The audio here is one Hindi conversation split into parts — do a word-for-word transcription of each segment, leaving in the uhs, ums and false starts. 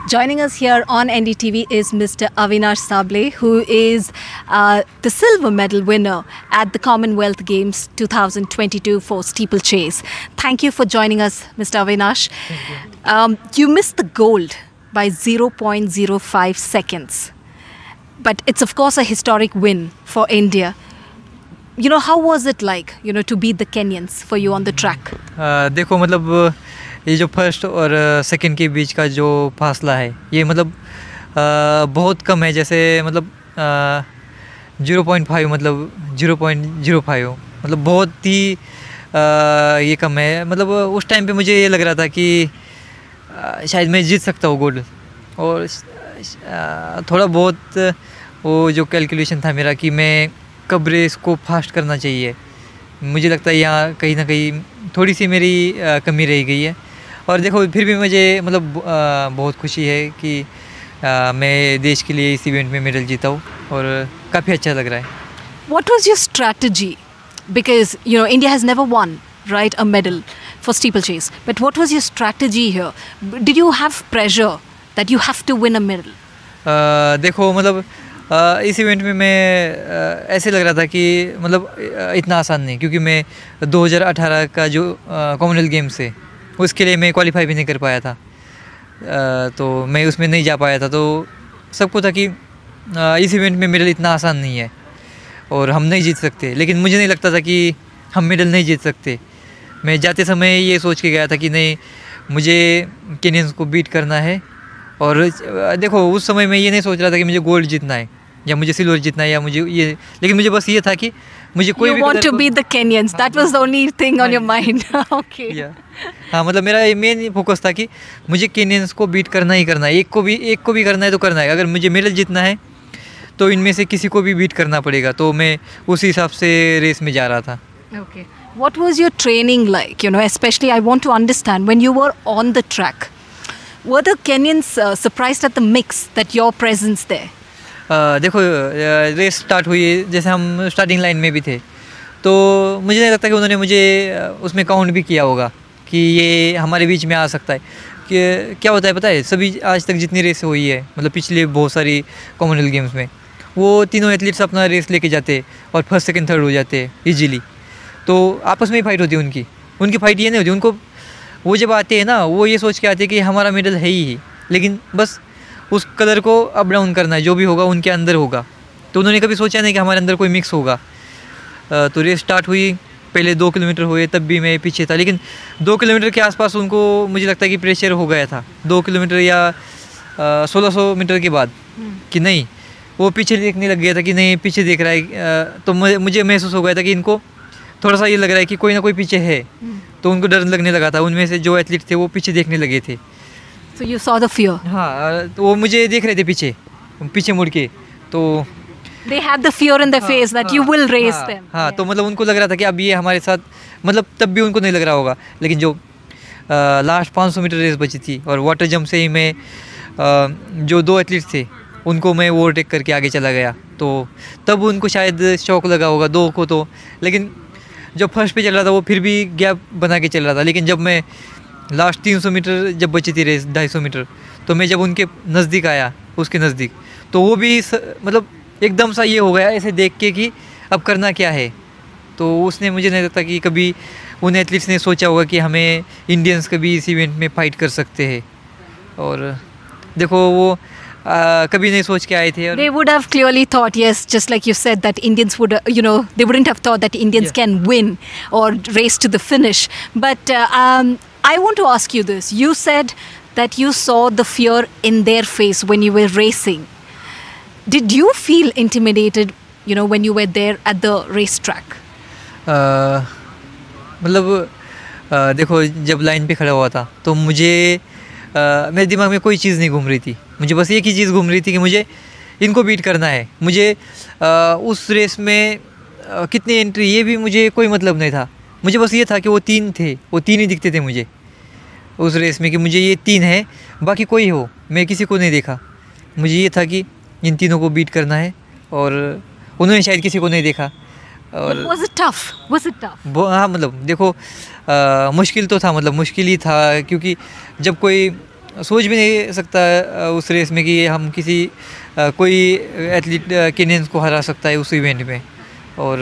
Joining us here on N D T V is Mister Avinash Sable, who is uh, the silver medal winner at the Commonwealth Games twenty twenty-two for steeplechase. Thank you for joining us, Mister Avinash. Thank you. Um, you missed the gold by zero point zero five seconds. But it's of course a historic win for India. You know, how was it like, you know, to beat the Kenyans for you on the track? uh, देखो मतलब ये जो फर्स्ट और सेकंड के बीच का जो फासला है ये मतलब आ, बहुत कम है, जैसे मतलब ज़ीरो पॉइंट फाइव मतलब ज़ीरो पॉइंट ज़ीरो फाइव मतलब बहुत ही आ, ये कम है। मतलब उस टाइम पे मुझे ये लग रहा था कि आ, शायद मैं जीत सकता हूँ गोल्ड, और आ, थोड़ा बहुत वो जो कैलकुलेशन था मेरा कि मैं कब रेस को फास्ट करना चाहिए, मुझे लगता है यहाँ कहीं ना कहीं थोड़ी सी मेरी आ, कमी रह गई है। और देखो फिर भी मुझे मतलब आ, बहुत खुशी है कि आ, मैं देश के लिए इस इवेंट में मेडल जीता हूँ और काफ़ी अच्छा लग रहा है। What was your strategy? Because, you know, India has never won, right, a medal for steeplechase. But what was your strategy here? Did you have pressure that you have to win a medal? आ, देखो मतलब आ, इस इवेंट में मैं आ, ऐसे लग रहा था कि मतलब आ, इतना आसान नहीं, क्योंकि मैं दो हज़ार अठारह का जो कॉमनवेल्थ गेम्स है उसके लिए मैं क्वालिफाई भी नहीं कर पाया था, आ, तो मैं उसमें नहीं जा पाया था। तो सबको था कि आ, इस इवेंट में मेडल इतना आसान नहीं है और हम नहीं जीत सकते, लेकिन मुझे नहीं लगता था कि हम मेडल नहीं जीत सकते। मैं जाते समय ये सोच के गया था कि नहीं, मुझे केनियंस को बीट करना है। और देखो उस समय मैं ये नहीं सोच रहा था कि मुझे गोल्ड जीतना है या मुझे सिल्वर जीतना है या मुझे ये, लेकिन मुझे बस ये था कि मुझे कोई You भी want to को- beat the Kenyans. That was the only thing on your mind. Okay. या हाँ, मतलब मेरा मेन फोकस था कि मुझे केनियंस को बीट करना ही करना है, एक को भी एक को भी करना है तो करना है। अगर मुझे मेडल जीतना है तो इनमें से किसी को भी बीट करना पड़ेगा, तो मैं उस हिसाब से रेस में जा रहा था। Okay. What was your training like? You know, especially I want to understand when you were on the track. Were the Kenyans uh, surprised at the mix that your presence there? आ, देखो आ, रेस स्टार्ट हुई, जैसे हम स्टार्टिंग लाइन में भी थे, तो मुझे नहीं लगता कि उन्होंने मुझे आ, उसमें काउंट भी किया होगा कि ये हमारे बीच में आ सकता है। कि क्या होता है पता है, सभी आज तक जितनी रेस हुई है मतलब पिछले बहुत सारी कॉमनवेल्थ गेम्स में, वो तीनों एथलीट्स अपना रेस लेके जाते और फर्स्ट सेकंड थर्ड हो जाते इजीली। तो आपस में ही फाइट होती है उनकी उनकी फाइट ये नहीं होती। उनको वो जब आते हैं ना, वो ये सोच के आते हैं कि हमारा मेडल है ही, लेकिन बस उस कलर को अप डाउन करना है, जो भी होगा उनके अंदर होगा। तो उन्होंने कभी सोचा नहीं कि हमारे अंदर कोई मिक्स होगा। तो रेस स्टार्ट हुई, पहले दो किलोमीटर हुए तब भी मैं पीछे था, लेकिन दो किलोमीटर के आसपास उनको मुझे लगता है कि प्रेशर हो गया था। दो किलोमीटर या सोलह सौ मीटर के बाद कि नहीं, वो पीछे देखने लग गया था कि नहीं पीछे देख रहा है। आ, तो मुझे मुझे महसूस हो गया था कि इनको थोड़ा सा ये लग रहा है कि कोई ना कोई पीछे है, तो उनको डर लगने लगा था। उनमें से जो एथलीट थे वो पीछे देखने लगे थे। So you saw the fear. हाँ, तो वो मुझे देख रहे थे पीछे पीछे मुड़ के, तो They had the fear in their face that you will race हाँ, them. हाँ, तो मतलब उनको लग रहा था कि अब ये हमारे साथ, मतलब तब भी उनको नहीं लग रहा होगा। लेकिन जो लास्ट पाँच सौ मीटर रेस बची थी और वाटर जंप से ही मैं आ, जो दो एथलीट्स थे उनको मैं ओवरटेक करके आगे चला गया, तो तब उनको शायद शौक लगा होगा दो को तो। लेकिन जो फर्स्ट पे चल रहा था वो फिर भी गैप बना के चल रहा था। लेकिन जब मैं लास्ट तीन सौ मीटर जब बची थी रेस, ढाई सौ मीटर, तो मैं जब उनके नज़दीक आया, उसके नज़दीक, तो वो भी स, मतलब एकदम सा ये हो गया ऐसे देख के कि अब करना क्या है। तो उसने मुझे नहीं लगता कि कभी उन एथलीट्स ने सोचा होगा कि हमें इंडियंस कभी इस इवेंट में फ़ाइट कर सकते हैं। और देखो वो आ, कभी नहीं सोच के आए थे। और They would have clearly thought, yes, just like you said, that Indians would, uh, you know, they wouldn't have thought that Indians Yeah. can win or race to the finish. But uh, um, I want to ask you this. You said that you saw the fear in their face when you were racing. Did you feel intimidated, you know, when you were there at the racetrack? आ, मतलब आ, देखो जब लाइन पे खड़ा हुआ था तो मुझे आ, मेरे दिमाग में कोई चीज़ नहीं घूम रही थी। मुझे बस एक ही चीज़ घूम रही थी कि मुझे इनको बीट करना है। मुझे आ, उस रेस में आ, कितनी एंट्री ये भी मुझे कोई मतलब नहीं था। मुझे बस ये था कि वो तीन थे, वो तीन ही दिखते थे मुझे उस रेस में, कि मुझे ये तीन है, बाकी कोई हो, मैं किसी को नहीं देखा। मुझे ये था कि इन तीनों को बीट करना है, और उन्होंने शायद किसी को नहीं देखा। और Was it tough? Was it tough? वो हाँ, मतलब देखो आ, मुश्किल तो था, मतलब मुश्किल ही था, क्योंकि जब कोई सोच भी नहीं सकता अ, उस रेस में कि हम किसी अ, कोई एथलीट केनियंस को हरा सकता है उस इवेंट में। और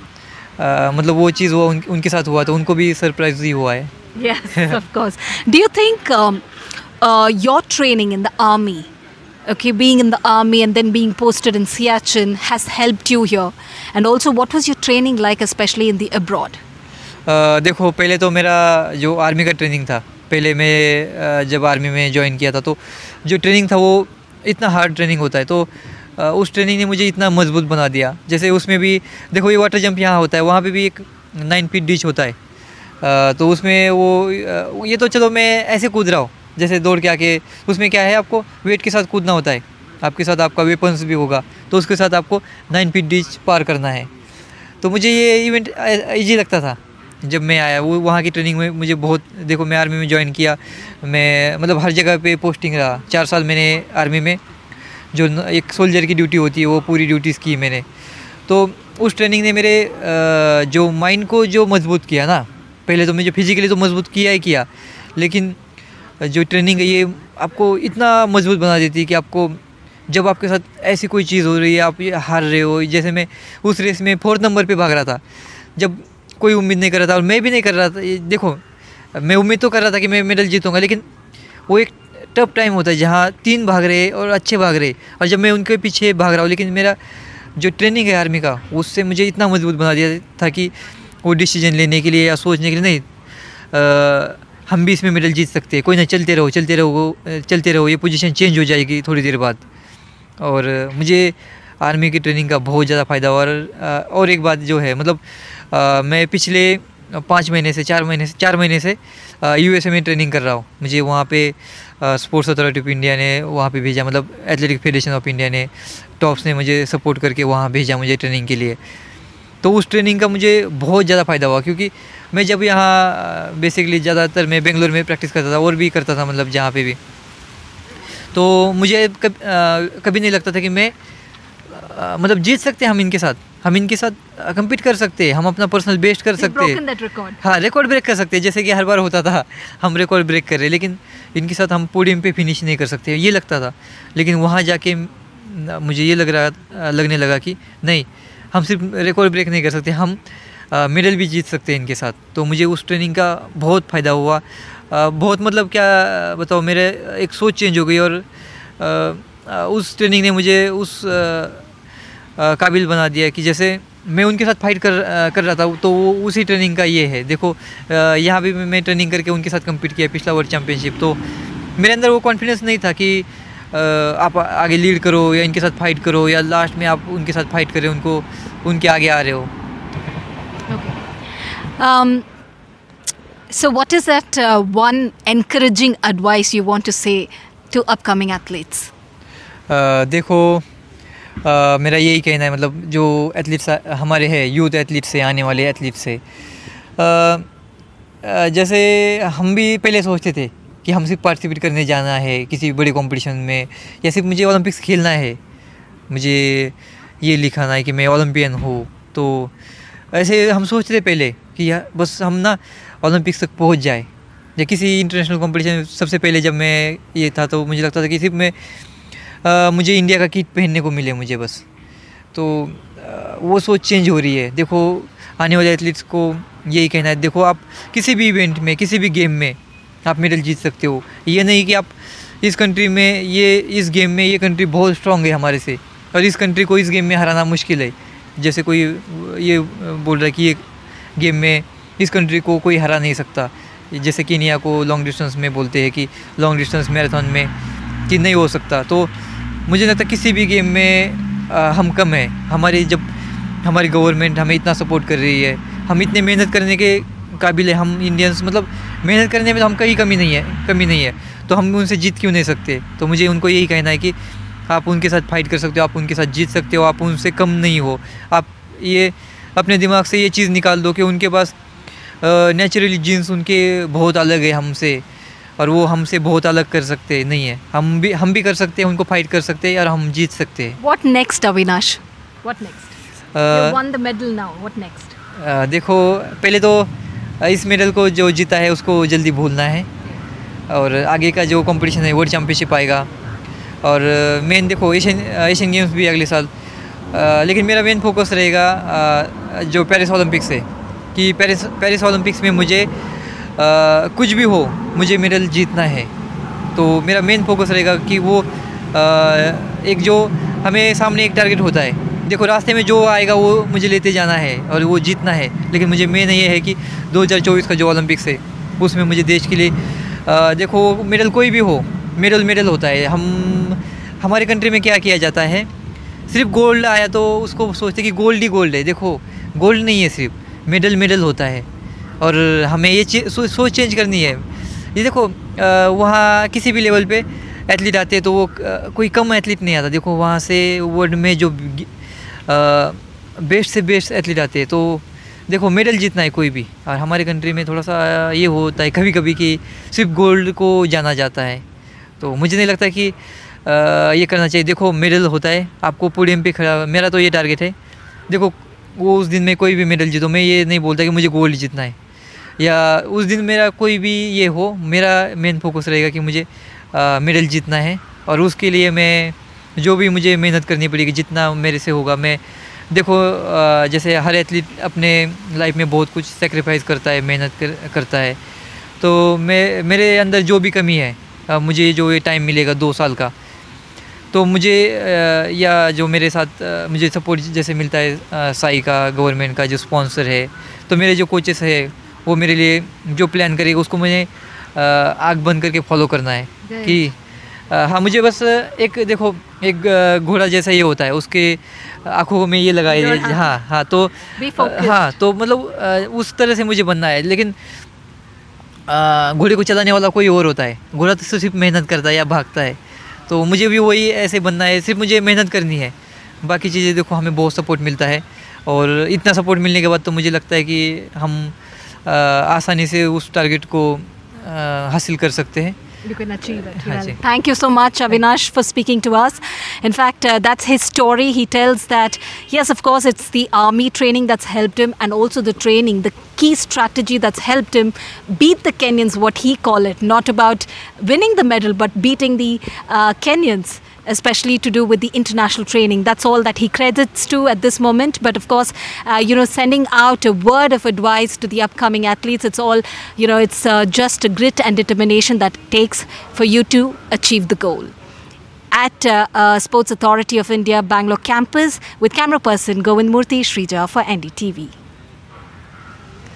अ, मतलब वो चीज़ हुआ उन, उनके साथ हुआ तो उनको भी सरप्राइज ही हुआ है। Yes, of course. Do you think um, uh, your training in the army, okay, being in the army and then being posted in Siachen has helped you here? And also, what was your training like, especially in the abroad? अ, देखो पहले तो मेरा जो आर्मी का ट्रेनिंग था, पहले मैं अ, जब आर्मी में ज्वाइन किया था तो जो ट्रेनिंग था वो इतना हार्ड ट्रेनिंग होता है, तो अ, उस ट्रेनिंग ने मुझे इतना मजबूत बना दिया। जैसे उसमें भी देखो ये वाटर जंप यहाँ होता है, वहाँ पे भी एक नाइन फीट डिच होता है। अ, तो उसमें वो अ, ये तो चलो मैं ऐसे कूद रहा हूँ जैसे दौड़ के आके, उसमें क्या है आपको वेट के साथ कूदना होता है, आपके साथ आपका वेपन्स भी होगा, तो उसके साथ आपको नाइन फीट डिच पार करना है। तो मुझे ये इवेंट ईजी लगता था जब मैं आया। वो वहाँ की ट्रेनिंग में मुझे बहुत, देखो मैं आर्मी में ज्वाइन किया, मैं मतलब हर जगह पे पोस्टिंग रहा, चार साल मैंने आर्मी में जो न- एक सोल्जर की ड्यूटी होती है वो पूरी ड्यूटीज़ की मैंने। तो उस ट्रेनिंग ने मेरे अ, जो माइंड को जो मजबूत किया ना, पहले तो मुझे फिजिकली तो मजबूत किया ही किया, लेकिन जो ट्रेनिंग है ये आपको इतना मजबूत बना देती है कि आपको जब आपके साथ ऐसी कोई चीज़ हो रही है, आप ये हार रहे हो, जैसे मैं उस रेस में फोर्थ नंबर पे भाग रहा था, जब कोई उम्मीद नहीं कर रहा था और मैं भी नहीं कर रहा था। ये देखो मैं उम्मीद तो कर रहा था कि मैं मेडल जीतूंगा, लेकिन वो एक टफ टाइम होता है जहाँ तीन भाग रहे और अच्छे भाग रहे, और जब मैं उनके पीछे भाग रहा हूँ, लेकिन मेरा जो ट्रेनिंग है आर्मी का उससे मुझे इतना मजबूत बना दिया था कि वो डिसीजन लेने के लिए या सोचने के लिए नहीं, अ, हम भी इसमें मेडल जीत सकते हैं, कोई ना, चलते रहो चलते रहो अ, चलते रहो, ये पोजीशन चेंज हो जाएगी थोड़ी देर बाद। और मुझे आर्मी की ट्रेनिंग का बहुत ज़्यादा फ़ायदा हुआ। और अ, और एक बात जो है, मतलब अ, मैं पिछले पाँच महीने से चार महीने से चार महीने से यूएसए में ट्रेनिंग कर रहा हूँ। मुझे वहाँ पे स्पोर्ट्स अथॉरिटी ऑफ इंडिया ने वहाँ पे भेजा, मतलब एथलेटिक फेडरेशन ऑफ इंडिया ने, टॉप्स ने मुझे सपोर्ट करके वहाँ भेजा मुझे ट्रेनिंग के लिए। तो उस ट्रेनिंग का मुझे बहुत ज़्यादा फ़ायदा हुआ, क्योंकि मैं जब यहाँ बेसिकली ज़्यादातर मैं बेंगलोर में प्रैक्टिस करता था और भी करता था, मतलब जहाँ पे भी, तो मुझे कब, आ, कभी नहीं लगता था कि मैं आ, मतलब जीत सकते हैं हम इनके साथ, हम इनके साथ कम्पीट कर सकते हैं, हम अपना पर्सनल बेस्ट कर सकते Broken हैं, that record. हाँ रिकॉर्ड ब्रेक कर सकते हैं। जैसे कि हर बार होता था हम रिकॉर्ड ब्रेक कर रहे हैं, लेकिन इनके साथ हम पोडियम पे फिनिश नहीं कर सकते, ये लगता था। लेकिन वहाँ जाके न- मुझे ये लग रहा लगने लगा कि नहीं, हम सिर्फ रिकॉर्ड ब्रेक नहीं कर सकते, हम मेडल भी जीत सकते हैं इनके साथ। तो मुझे उस ट्रेनिंग का बहुत फ़ायदा हुआ, अ, बहुत, मतलब क्या बताओ, मेरे एक सोच चेंज हो गई। और अ, अ, उस ट्रेनिंग ने मुझे उस अ, अ, काबिल बना दिया कि जैसे मैं उनके साथ फाइट कर अ, कर रहा था, तो वो उसी ट्रेनिंग का ये है। देखो अ, यहाँ भी मैं ट्रेनिंग करके उनके साथ कम्पीट किया पिछला वर्ल्ड चैम्पियनशिप, तो मेरे अंदर वो कॉन्फिडेंस नहीं था कि अ, आप आगे लीड करो या इनके साथ फाइट करो, या लास्ट में आप उनके साथ फाइट करें, उनको उनके आगे आ रहे हो। Okay. Um, so, what is that uh, one encouraging advice you want to say to upcoming athletes? अ, देखो अ, मेरा यही कहना है, मतलब जो एथलीट्स हमारे हैं, यूथ एथलीट से, आने वाले एथलीट से, अ, अ, जैसे हम भी पहले सोचते थे कि हम सिर्फ पार्टिसिपेट करने जाना है किसी बड़े कंपटीशन में, या सिर्फ मुझे ओलंपिक्स खेलना है, मुझे ये लिखाना है कि मैं ओलंपियन हूँ। तो ऐसे हम सोचते थे पहले कि यार बस हम ना ओलंपिक्स तक पहुँच जाए, या किसी इंटरनेशनल कंपटीशन। सबसे पहले जब मैं ये था तो मुझे लगता था कि सिर्फ मैं अ, मुझे इंडिया का किट पहनने को मिले मुझे बस। तो अ, वो सोच चेंज हो रही है। देखो आने वाले एथलीट्स को यही कहना है, देखो आप किसी भी इवेंट में, किसी भी गेम में आप मेडल जीत सकते हो। ये नहीं कि आप इस कंट्री में, ये इस गेम में ये कंट्री बहुत स्ट्रांग है हमारे से, और इस कंट्री को इस गेम में हराना मुश्किल है। जैसे कोई ये बोल रहा है कि ये गेम में इस कंट्री को कोई हरा नहीं सकता, जैसे कीनिया को लॉन्ग डिस्टेंस में बोलते हैं कि लॉन्ग डिस्टेंस मैराथन में कि नहीं हो सकता। तो मुझे लगता है किसी भी गेम में आ, हम कम हैं। हमारी जब हमारी गवर्नमेंट हमें इतना सपोर्ट कर रही है, हम इतने मेहनत करने के काबिल है, हम इंडियंस, मतलब मेहनत करने में तो हम कहीं कमी नहीं है कमी नहीं है तो हम उनसे जीत क्यों नहीं सकते। तो मुझे उनको यही कहना है कि आप उनके साथ फाइट कर सकते हो, आप उनके साथ जीत सकते हो, आप उनसे कम नहीं हो। आप ये अपने दिमाग से ये चीज़ निकाल दो कि उनके पास नेचुरली जीन्स उनके बहुत अलग है हमसे, और वो हमसे बहुत अलग कर सकते नहीं है। हम भी हम भी कर सकते हैं, उनको फाइट कर सकते हैं और हम जीत सकते हैं। What next, Avinash? What next? You won the medal now. What next? अ, देखो पहले तो इस मेडल को जो जीता है उसको जल्दी भूलना है। और आगे का जो कंपटीशन है वर्ल्ड चैम्पियनशिप आएगा, और मेन देखो एशियन एशियन गेम्स भी अगले साल। आ, लेकिन मेरा मेन फोकस रहेगा आ, जो पेरिस ओलंपिक्स है, कि पेरिस पेरिस ओलंपिक्स में मुझे आ, कुछ भी हो मुझे मेडल जीतना है। तो मेरा मेन फोकस रहेगा कि वो आ, एक जो हमें सामने एक टारगेट होता है, देखो रास्ते में जो आएगा वो मुझे लेते जाना है और वो जीतना है। लेकिन मुझे मेन ये है कि दो हज़ार चौबीस का जो ओलंपिक्स है उसमें मुझे देश के लिए आ, देखो मेडल कोई भी हो, मेडल मेडल होता है। हम हमारे कंट्री में क्या किया जाता है, सिर्फ गोल्ड आया तो उसको सोचते कि गोल्ड ही गोल्ड है। देखो गोल्ड नहीं है, सिर्फ मेडल मेडल होता है। और हमें ये सो, सोच चेंज करनी है। ये देखो वहाँ किसी भी लेवल पे एथलीट आते हैं तो वो आ, कोई कम एथलीट नहीं आता। देखो वहाँ से वर्ल्ड में जो बेस्ट से बेस्ट एथलीट आते हैं, तो देखो मेडल जीतना है कोई भी। और हमारे कंट्री में थोड़ा सा ये होता है कभी कभी कि सिर्फ गोल्ड को जाना जाता है। तो मुझे नहीं लगता कि आ, ये करना चाहिए। देखो मेडल होता है, आपको पोडियम पे खड़ा, मेरा तो ये टारगेट है। देखो वो उस दिन में कोई भी मेडल जीतो, मैं ये नहीं बोलता कि मुझे गोल्ड जीतना है, या उस दिन मेरा कोई भी ये हो, मेरा मेन फोकस रहेगा कि मुझे मेडल जीतना है। और उसके लिए मैं जो भी मुझे मेहनत करनी पड़ेगी, जितना मेरे से होगा। मैं देखो आ, जैसे हर एथलीट अपने लाइफ में बहुत कुछ सेक्रीफाइस करता है, मेहनत कर, करता है। तो मैं मेरे अंदर जो भी कमी है, आ, मुझे जो ये टाइम मिलेगा दो साल का, तो मुझे आ, या जो मेरे साथ आ, मुझे सपोर्ट जैसे मिलता है आ, साई का, गवर्नमेंट का जो स्पॉन्सर है, तो मेरे जो कोचेस है वो मेरे लिए जो प्लान करेगा उसको मुझे आँख बंद करके फॉलो करना है। कि आ, हाँ मुझे बस एक देखो एक घोड़ा जैसा ये होता है, उसके आँखों में ये लगाए, हाँ हाँ तो हाँ तो मतलब उस तरह से मुझे बनना है। लेकिन घोड़े को चलाने वाला कोई और होता है, घोड़ा तो सिर्फ मेहनत करता है या भागता है। तो मुझे भी वही ऐसे बनना है, सिर्फ मुझे मेहनत करनी है। बाकी चीज़ें देखो हमें बहुत सपोर्ट मिलता है, और इतना सपोर्ट मिलने के बाद तो मुझे लगता है कि हम आ, आसानी से उस टारगेट को आ, हासिल कर सकते हैं। You can achieve it. Well, thank you so much, Avinash, for speaking to us. In fact, uh, that's his story. He tells that, yes, of course, it's the army training that's helped him, and also the training, the key strategy that's helped him beat the Kenyans, what he call it, not about winning the medal, but beating the uh, Kenyans, especially to do with the international training. That's all that he credits to at this moment. But of course, uh, you know, sending out a word of advice to the upcoming athletes, it's all, you know, it's uh, just a grit and determination that it takes for you to achieve the goal. At uh, uh, Sports Authority of India, Bangalore campus, with camera person Govind Murthy, Shrija for N D T V.